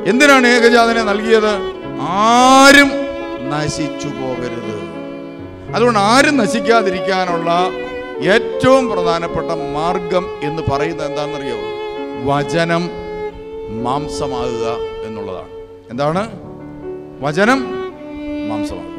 എന്തിനാണ് ഏകജാതനെ നൽകിയത്? ആരും നശിച്ചു പോകരുത്. അതുകൊണ്ട് ആരും നശിക്കാതിരിക്കാനുള്ള ഏറ്റവും പ്രധാനപ്പെട്ട മാർഗം എന്ന് പറയുന്നത് എന്താണെന്നറിയോ? വചനം മാംസമാകുക എന്നുള്ളതാണ്. എന്താണ്? വചനം മാംസമാകുക.